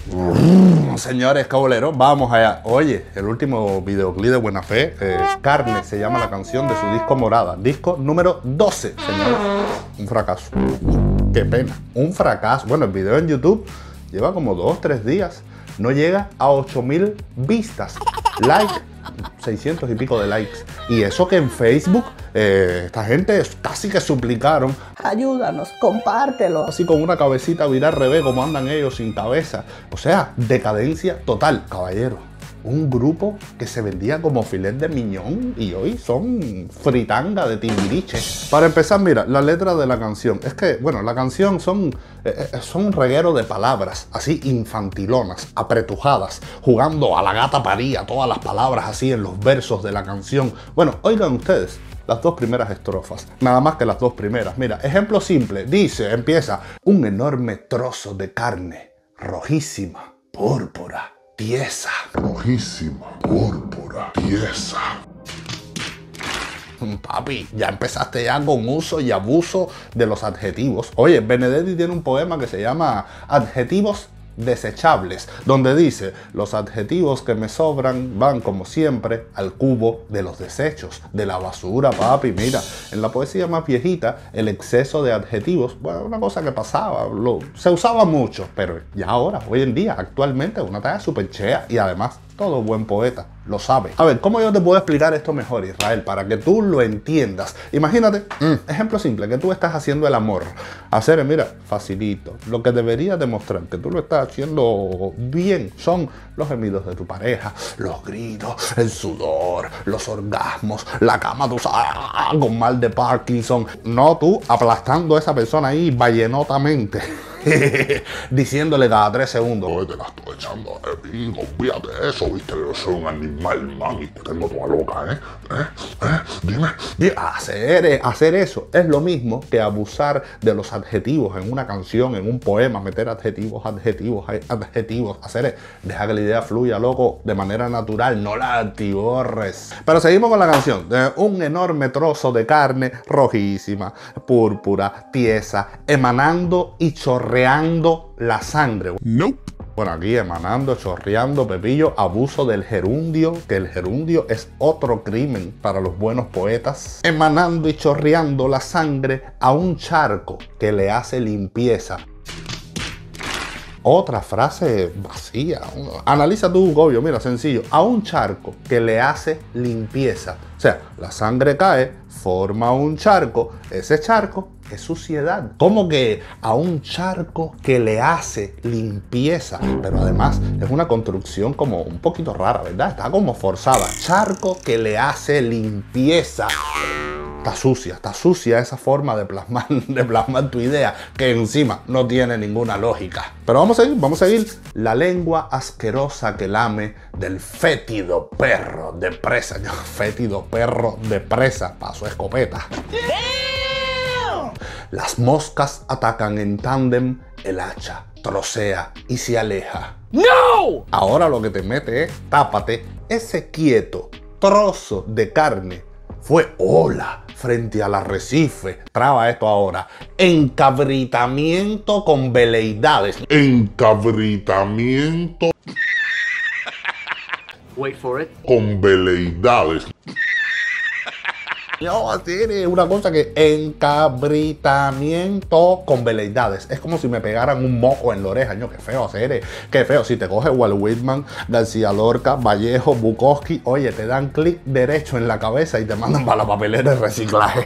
Señores caboleros, vamos allá. Oye, el último videoclip de Buena Fe, Carne se llama la canción de su disco Morada. Disco número 12, señores. Un fracaso. Qué pena. Un fracaso. Bueno, el video en YouTube lleva como 2 o 3 días. No llega a 8.000 vistas. Like, 600 y pico de likes. Y eso que en Facebook esta gente casi que suplicaron: ayúdanos, compártelo. Así con una cabecita viral al revés, como andan ellos sin cabeza. O sea, decadencia total, caballero. Un grupo que se vendía como filet de miñón y hoy son fritanga de timbiriche. Para empezar, mira, la letra de la canción. Es que, bueno, la canción son un reguero de palabras así infantilonas, apretujadas, jugando a la gata paría, todas las palabras así en los versos de la canción. Bueno, oigan ustedes las 2 primeras estrofas, nada más que las 2 primeras. Mira, ejemplo simple, dice, empieza: un enorme trozo de carne, rojísima, púrpura, tiesa. Rojísima, púrpura, tiesa. Papi, ya empezaste ya con uso y abuso de los adjetivos. Oye, Benedetti tiene un poema que se llama Adjetivos Desechables, donde dice: los adjetivos que me sobran van como siempre al cubo de los desechos, de la basura, papi. Mira, en la poesía más viejita, el exceso de adjetivos, bueno, una cosa que pasaba, se usaba mucho, pero ya ahora, hoy en día, actualmente, es una tarea súper chea y además todo buen poeta lo sabe. A ver, ¿cómo yo te puedo explicar esto mejor, Israel? Para que tú lo entiendas. Imagínate, ejemplo simple, que tú estás haciendo el amor. Hacer, mira, facilito. Lo que debería demostrar que tú lo estás haciendo bien son los gemidos de tu pareja, los gritos, el sudor, los orgasmos, la cama, tú sabes, con mal de Parkinson. No tú aplastando a esa persona ahí vallenotamente. Diciéndole cada 3 segundos: Oye, te la estoy echando de mí, olvídate de eso, viste, yo soy un animal, mami, te tengo toda loca, dime. Hacer eso es lo mismo que abusar de los adjetivos en una canción, en un poema, meter adjetivos, deja que la idea fluya, loco, de manera natural, no la atiborres. Pero seguimos con la canción. Un enorme trozo de carne, rojísima, púrpura, tiesa, emanando y chorreando la sangre. Nope. Bueno, aquí emanando, chorreando, Pepillo, abuso del gerundio, que el gerundio es otro crimen para los buenos poetas. Emanando y chorreando la sangre a un charco que le hace limpieza. Otra frase vacía. Analiza tú, Gobio, mira, sencillo. A un charco que le hace limpieza. O sea, la sangre cae, forma un charco. Ese charco es suciedad. ¿Cómo que a un charco que le hace limpieza? Pero además es una construcción como un poquito rara, ¿verdad? Está como forzada. Charco que le hace limpieza. Está sucia esa forma de plasmar tu idea, que encima no tiene ninguna lógica. Pero vamos a seguir. La lengua asquerosa que lame del fétido perro de presa. Fétido perro de presa, paso escopeta. Las moscas atacan en tándem, el hacha trocea y se aleja. ¡No! Ahora lo que te mete es, tápate, ese quieto trozo de carne fue ola frente al arrecife. Traba esto ahora. Encabritamiento con veleidades. Encabritamiento. Wait for it. Con veleidades. No, así es una cosa que encabritamiento con veleidades. Es como si me pegaran un moco en la oreja. Qué feo hacer, qué feo. Si te coge Walt Whitman, García Lorca, Vallejo, Bukowski, oye, te dan clic derecho en la cabeza y te mandan para la papelera de reciclaje.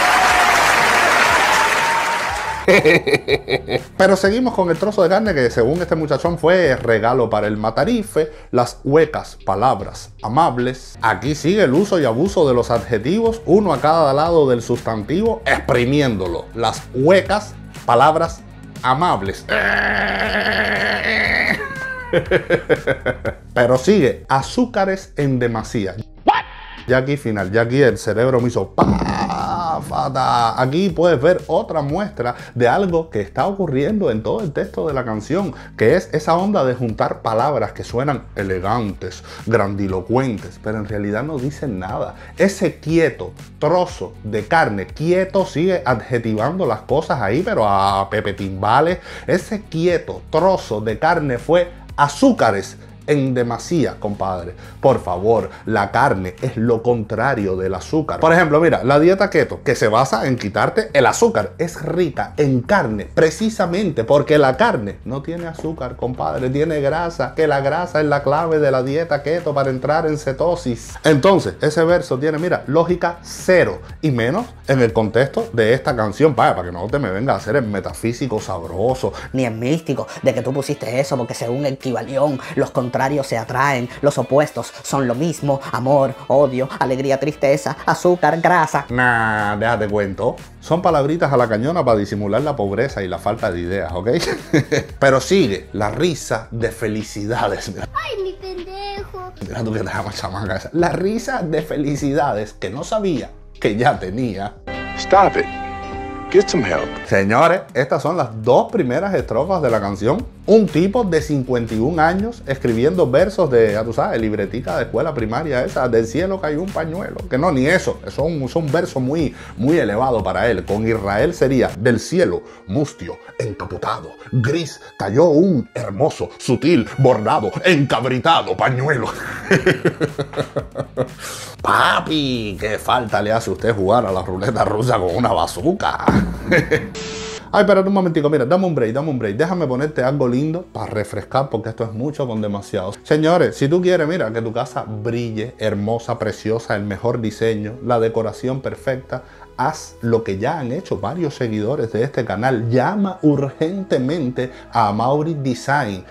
Pero seguimos con el trozo de carne que, según este muchachón, fue regalo para el matarife. Las huecas palabras amables. Aquí sigue el uso y abuso de los adjetivos, uno a cada lado del sustantivo, exprimiéndolo. Las huecas palabras amables. Pero sigue: azúcares en demasía. Ya aquí final, ya aquí el cerebro me hizo fata. Aquí puedes ver otra muestra de algo que está ocurriendo en todo el texto de la canción, que es esa onda de juntar palabras que suenan elegantes, grandilocuentes, pero en realidad no dicen nada. Ese quieto trozo de carne, quieto sigue adjetivando las cosas ahí, pero a Pepe Timbales. Ese quieto trozo de carne fue azúcares en demasía, compadre. Por favor, la carne es lo contrario del azúcar. Por ejemplo, mira, la dieta keto, que se basa en quitarte el azúcar, es rica en carne, precisamente porque la carne no tiene azúcar, compadre, tiene grasa, que la grasa es la clave de la dieta keto para entrar en cetosis. Entonces, ese verso tiene, mira, lógica cero, y menos en el contexto de esta canción, para que no te me venga a hacer el metafísico sabroso, Ni es místico de que tú pusiste eso porque según el Kybalión, los contrarios se atraen, los opuestos son lo mismo, amor, odio, alegría, tristeza, azúcar, grasa. Nah, déjate cuento. Son palabritas a la cañona para disimular la pobreza y la falta de ideas, ¿ok? Pero sigue la risa de felicidades. ¡Ay, mi pendejo! Mira tú que te llamas chamaca esa. La risa de felicidades que no sabía que ya tenía. Stop it. Get some help. Señores, estas son las dos primeras estrofas de la canción. Un tipo de 51 años escribiendo versos de, ya tú sabes, libretica de escuela primaria esa, del cielo cayó un pañuelo. Que no, ni eso. Es un verso muy elevado para él. Con Israel sería, del cielo, mustio, encapotado, gris, cayó un hermoso, sutil, bordado, encabritado pañuelo. Papi, qué falta le hace a usted jugar a la ruleta rusa con una bazooka. Ay, espérate un momentico, mira, dame un break. Déjame ponerte algo lindo para refrescar porque esto es mucho con demasiado. Señores, si tú quieres, mira, que tu casa brille, hermosa, preciosa, el mejor diseño, la decoración perfecta, haz lo que ya han hecho varios seguidores de este canal. Llama urgentemente a Amaury Design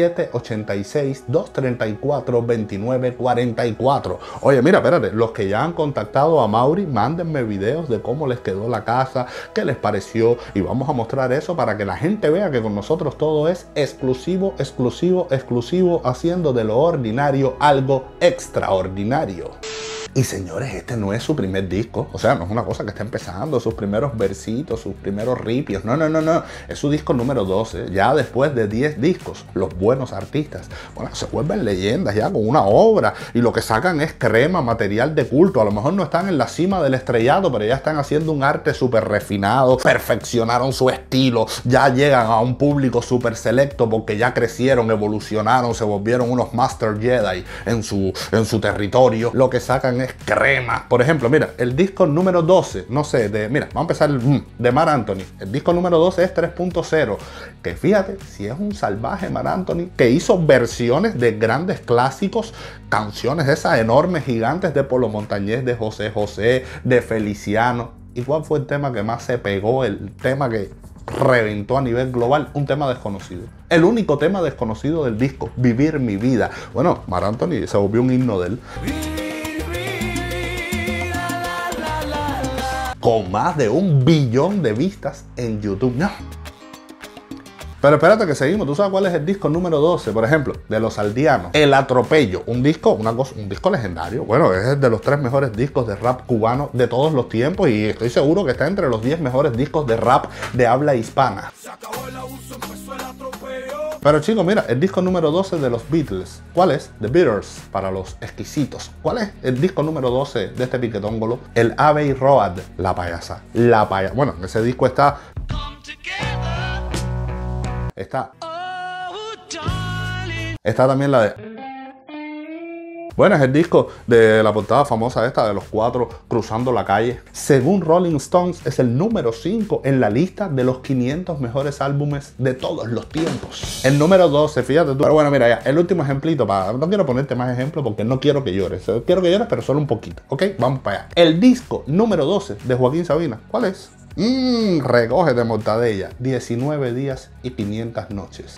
786-234-2944. Oye, mira, espérate, los que ya han contactado a Amaury, mándenme videos de cómo les quedó la casa, qué les pareció, y vamos a mostrar eso para que la gente vea que con nosotros todo es exclusivo, haciendo de lo ordinario algo extraordinario. Y señores, este no es su primer disco, o sea, no es una cosa que está empezando, sus primeros versitos, sus primeros ripios, no, es su disco número 12, ya después de 10 discos, los buenos artistas, bueno, se vuelven leyendas ya con una obra, y lo que sacan es crema, material de culto, a lo mejor no están en la cima del estrellado, pero ya están haciendo un arte súper refinado, perfeccionaron su estilo, ya llegan a un público súper selecto porque ya crecieron, evolucionaron, se volvieron unos Master Jedi en su territorio, lo que sacan es crema. Por ejemplo, mira, el disco número 12, no sé, mira, vamos a empezar de Marc Anthony. El disco número 12 es 3.0, que fíjate, si es un salvaje Marc Anthony, que hizo versiones de grandes clásicos, canciones esas enormes, gigantes de Polo Montañés, de José José, de Feliciano. ¿Y cuál fue el tema que más se pegó? El tema que reventó a nivel global, un tema desconocido. El único tema desconocido del disco, Vivir mi vida. Bueno, Marc Anthony se volvió un himno de él. Con más de 1 billón de vistas en YouTube. No. Pero espérate que seguimos. ¿Tú sabes cuál es el disco número 12? Por ejemplo, de Los Aldeanos. El Atropello. Un disco legendario. Bueno, es de los 3 mejores discos de rap cubano de todos los tiempos. Y estoy seguro que está entre los 10 mejores discos de rap de habla hispana. Se acabó el abuso, empezó el atropello. Pero chicos, mira, el disco número 12 de los Beatles. ¿Cuál es? The Beatles, para los exquisitos. ¿Cuál es el disco número 12 de este piquetóngolo? El Abbey Road. La payasa. Bueno, ese disco está... Está también la de... Bueno, es el disco de la portada famosa esta de los 4 cruzando la calle. Según Rolling Stones, es el número 5 en la lista de los 500 mejores álbumes de todos los tiempos. El número 12, fíjate tú. Pero bueno, mira ya, el último ejemplito, no quiero ponerte más ejemplos porque no quiero que llores. Quiero que llores, pero solo un poquito, ¿ok? Vamos para allá. El disco número 12 de Joaquín Sabina, ¿cuál es? Recoge de Mortadella, 19 días y 500 noches.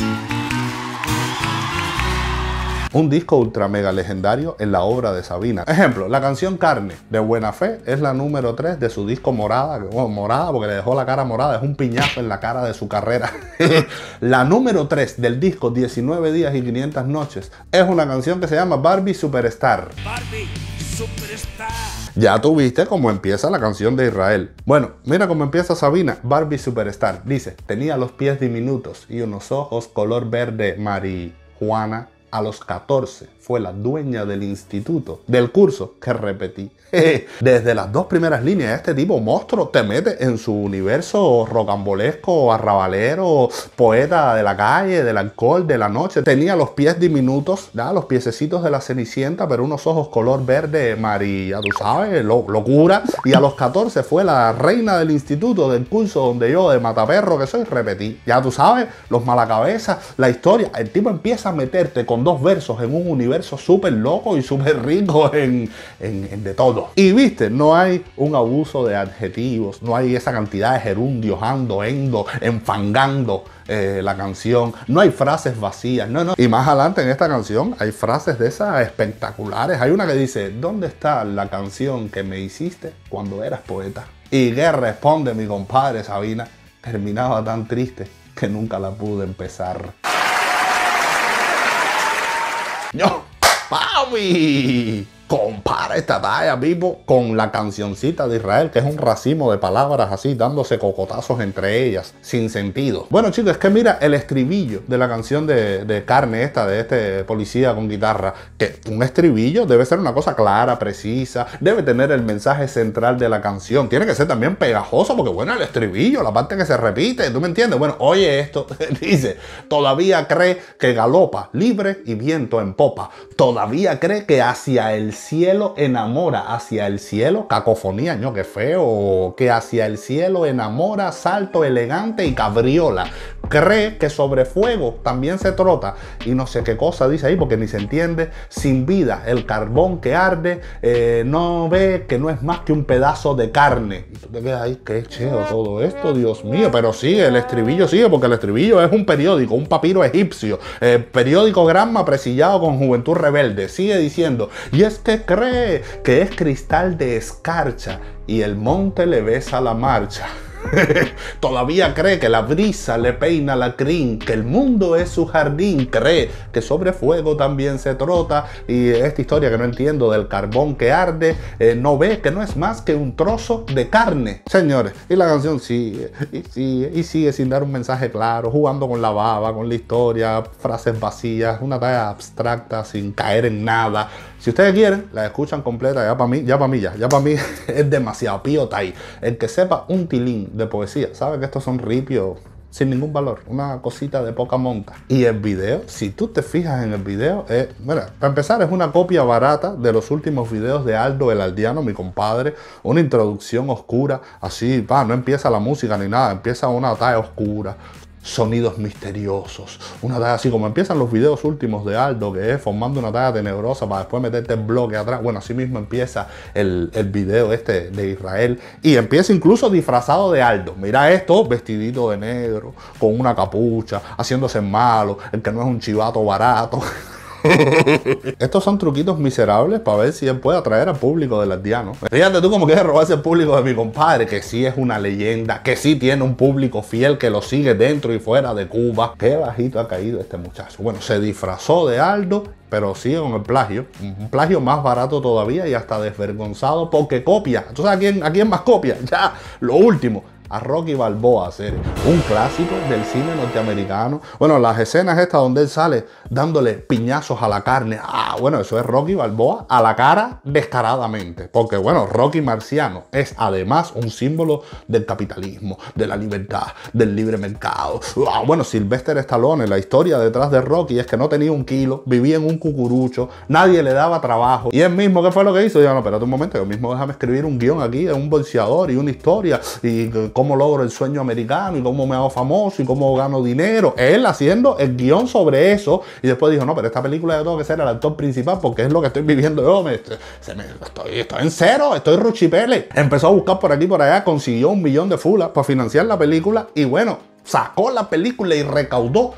Un disco ultra mega legendario en la obra de Sabina. Ejemplo, la canción Carne de Buena Fe es la número 3 de su disco Morada. Bueno, morada porque le dejó la cara morada, es un piñazo en la cara de su carrera. La número 3 del disco 19 días y 500 noches es una canción que se llama Barbie Superstar. Barbie Superstar. Ya tú viste cómo empieza la canción de Israel. Bueno, mira cómo empieza Sabina, Barbie Superstar. Dice, tenía los pies diminutos y unos ojos color verde marihuana a los 14 fue la dueña del instituto, del curso que repetí. Desde las dos primeras líneas, este tipo monstruo te mete en su universo rocambolesco, arrabalero, poeta de la calle, del alcohol, de la noche. Tenía los pies diminutos, ¿ya? Los piececitos de la Cenicienta, pero unos ojos color verde María, tú sabes, locura. Y a los 14 fue la reina del instituto, del curso donde yo, de mataperro que soy, repetí. Ya tú sabes, los malacabezas, la historia. El tipo empieza a meterte con dos versos en un universo súper loco y súper rico en de todo. Y viste, no hay un abuso de adjetivos, no hay esa cantidad de gerundios, ando, endo, enfangando la canción, no hay frases vacías, no. Y más adelante en esta canción hay frases de esas espectaculares. Hay una que dice, ¿dónde está la canción que me hiciste cuando eras poeta? ¿Y qué responde mi compadre Sabina? Terminaba tan triste que nunca la pude empezar. ¡Yo! ¡Papi! Compara esta talla, Pipo, con la cancioncita de Israel, que es un racimo de palabras así, dándose cocotazos entre ellas, sin sentido. Bueno, chicos, es que mira el estribillo de la canción de Carne esta, de este policía con guitarra, que un estribillo debe ser una cosa clara, precisa, debe tener el mensaje central de la canción, tiene que ser también pegajoso, porque bueno, el estribillo, la parte que se repite, ¿tú me entiendes? Bueno, oye esto, dice, todavía cree que galopa libre y viento en popa, todavía cree que hacia el cielo enamora, hacia el cielo, cacofonía, ¿no? Qué feo, que hacia el cielo enamora, salto elegante y cabriola. Cree que sobre fuego también se trota y no sé qué cosa dice ahí porque ni se entiende. Sin vida, el carbón que arde, no ve que no es más que un pedazo de carne. Y tú te quedas ahí, qué cheo todo esto, Dios mío. Pero sigue, el estribillo sigue porque el estribillo es un periódico, un papiro egipcio, periódico Granma presillado con Juventud Rebelde. Sigue diciendo, y es que cree que es cristal de escarcha y el monte le besa la marcha. Todavía cree que la brisa le peina la crin, que el mundo es su jardín, cree que sobre fuego también se trota y esta historia que no entiendo del carbón que arde, no ve que no es más que un trozo de carne. Señores, y la canción sigue y sigue sin dar un mensaje claro, jugando con la baba, con la historia, frases vacías, una talla abstracta sin caer en nada. Si ustedes quieren, la escuchan completa, ya para mí es demasiado píota ahí. El que sepa un tilín de poesía sabe que estos son ripios sin ningún valor, una cosita de poca monta. Y el video, si tú te fijas en el video, mira, para empezar es una copia barata de los últimos videos de Aldo el Aldeano, mi compadre, una introducción oscura, así, no empieza la música ni nada, empieza una talla oscura, sonidos misteriosos, una talla así como empiezan los videos últimos de Aldo, que es formando una talla tenebrosa para después meterte el bloque atrás. Bueno, así mismo empieza el video este de Israel y empieza incluso disfrazado de Aldo. Mira esto, vestidito de negro, con una capucha, haciéndose malo, el que no es un chivato barato. Estos son truquitos miserables para ver si él puede atraer al público del Aldeano. Fíjate tú cómo quiere robarse el público de mi compadre, que sí es una leyenda, que sí tiene un público fiel que lo sigue dentro y fuera de Cuba. Qué bajito ha caído este muchacho. Bueno, se disfrazó de Aldo, pero sigue con el plagio. Un plagio más barato todavía y hasta desvergonzado porque copia. Entonces, ¿a quién más copia? Ya, lo último. A Rocky Balboa, serie, un clásico del cine norteamericano. Bueno, las escenas estas donde él sale dándole piñazos a la carne, bueno, eso es Rocky Balboa a la cara descaradamente, porque bueno, Rocky Marciano es además un símbolo del capitalismo, de la libertad, del libre mercado. Bueno, Sylvester Stallone, la historia detrás de Rocky es que no tenía un kilo, vivía en un cucurucho, nadie le daba trabajo, y él mismo, ¿qué fue lo que hizo? Dijo, no, espérate un momento, yo mismo déjame escribir un guión aquí de un boxeador y una historia, y cómo logro el sueño americano y cómo me hago famoso y cómo gano dinero. Él haciendo el guión sobre eso y después dijo, no, pero esta película yo tengo que ser el actor principal porque es lo que estoy viviendo yo. Estoy en cero, estoy ruchipele. Empezó a buscar por aquí y por allá, consiguió 1 millón de fulas para financiar la película y bueno, sacó la película y recaudó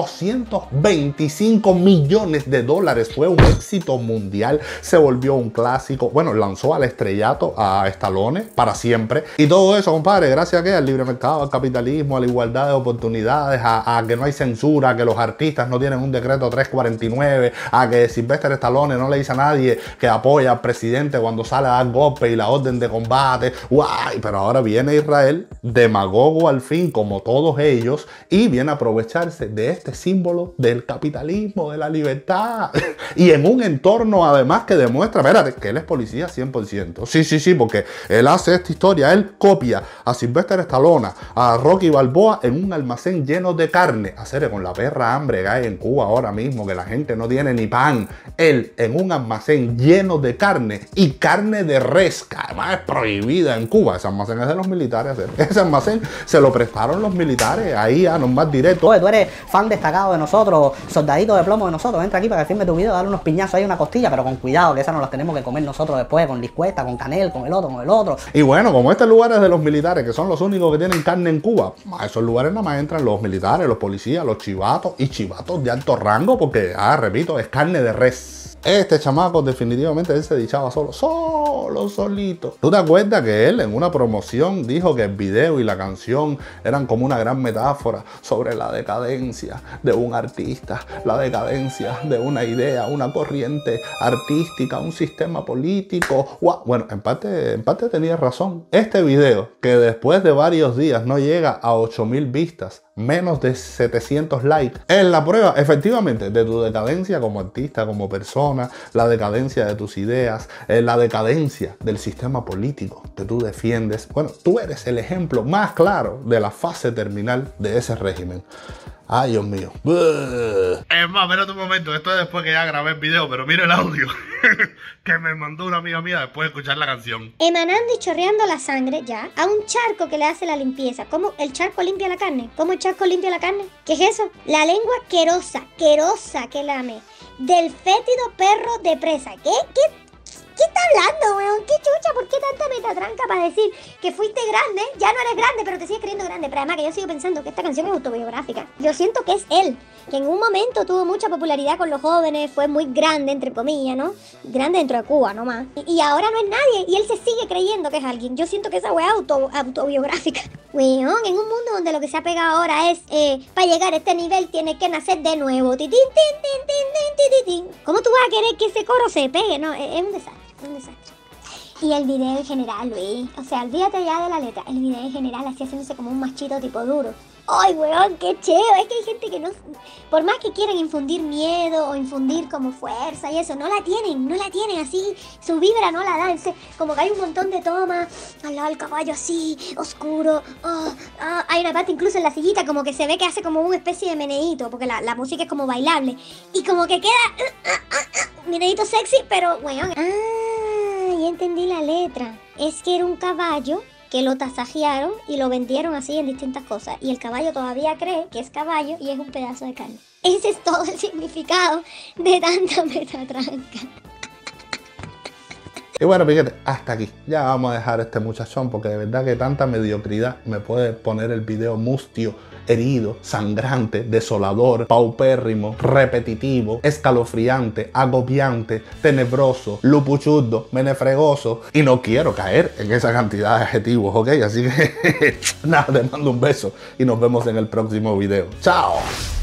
225 millones de dólares. Fue un éxito mundial, se volvió un clásico. Bueno, lanzó al estrellato a Stallone para siempre. Y todo eso, compadre, gracias a ¿qué? Al libre mercado, al capitalismo, a la igualdad de oportunidades, a que no hay censura, a que los artistas no tienen un decreto 349, a que Sylvester Stallone no le dice a nadie que apoya al presidente cuando sale a dar golpe y la orden de combate. ¡Guay! Pero ahora viene Israel, demagogo al fin, como todos ellos y viene a aprovecharse de este símbolo del capitalismo, de la libertad. Y en un entorno además que demuestra, espérate, que él es policía 100%. Sí, porque él hace esta historia, él copia a Sylvester Stallone, a Rocky Balboa en un almacén lleno de carne. Hacer con la perra hambre que hay en Cuba ahora mismo, que la gente no tiene ni pan. Él en un almacén lleno de carne y carne de res, que además es prohibida en Cuba. Ese almacén es de los militares. Ese almacén se lo prestaron los militares ahí a nomás directo. Oye, tú eres fan destacado de nosotros, soldadito de plomo de nosotros, entra aquí para que filme tu video, dale unos piñazos ahí, una costilla, pero con cuidado, que esas no las tenemos que comer nosotros después, con liscueta, con canel, con el otro. Y bueno, como este lugar es de los militares, que son los únicos que tienen carne en Cuba, a esos lugares nada más entran los militares, los policías, los chivatos y chivatos de alto rango, porque, repito, es carne de res. Este chamaco definitivamente él se dichaba solito. ¿Tú te acuerdas que él en una promoción dijo que el video y la canción eran como una gran metáfora sobre la decadencia de un artista, la decadencia de una idea, una corriente artística, un sistema político? Bueno, en parte tenía razón. Este video, que después de varios días no llega a 8.000 vistas, menos de 700 likes, es la prueba efectivamente de tu decadencia como artista, como persona, la decadencia de tus ideas, la decadencia del sistema político que tú defiendes. Bueno, tú eres el ejemplo más claro de la fase terminal de ese régimen. Ay, Dios mío. Es más, espérate un momento, esto es después que ya grabé el video, pero mira el audio que me mandó una amiga mía después de escuchar la canción. Emanando y chorreando la sangre ya a un charco que le hace la limpieza. ¿Cómo el charco limpia la carne? ¿Cómo el charco limpia la carne? ¿Qué es eso? La lengua querosa que lame del fétido perro de presa. ¿Qué está hablando, weón? ¿Qué chucha? ¿Por qué tanta metatranca para decir que fuiste grande? Ya no eres grande, pero te sigues creyendo grande. Pero además que yo sigo pensando que esta canción es autobiográfica. Yo siento que es él, que en un momento tuvo mucha popularidad con los jóvenes, fue muy grande, entre comillas, ¿no? Grande dentro de Cuba, nomás. Y ahora no es nadie, y él se sigue creyendo que es alguien. Yo siento que esa weá es autobiográfica. Weón, en un mundo donde lo que se ha pegado ahora es, para llegar a este nivel tienes que nacer de nuevo. ¿Cómo tú vas a querer que ese coro se pegue? No, es un desastre. Un desastre. Y el video en general, Luis. O sea, olvídate ya de la letra. El video en general así haciéndose como un machito tipo duro. ¡Ay, weón! ¡Qué cheo! Es que hay gente que no... Por más que quieran infundir miedo o infundir como fuerza y eso, no la tienen así. Su vibra no la dan. Como que hay un montón de tomas al lado del caballo así, oscuro. Hay una parte incluso en la sillita como que se ve que hace como una especie de meneíto, porque la música es como bailable. Y como que queda... meneíto sexy, pero weón. Ya entendí la letra. Es que era un caballo que lo tasajearon y lo vendieron así en distintas cosas. Y el caballo todavía cree que es caballo y es un pedazo de carne. Ese es todo el significado de tanta metatranca. Y bueno, fíjate, hasta aquí. Ya vamos a dejar a este muchachón porque de verdad que tanta mediocridad me puede poner el video mustio, herido, sangrante, desolador, paupérrimo, repetitivo, escalofriante, agobiante, tenebroso, lupuchurdo, menefregoso. Y no quiero caer en esa cantidad de adjetivos, ¿ok? Así que nada, te mando un beso y nos vemos en el próximo video. ¡Chao!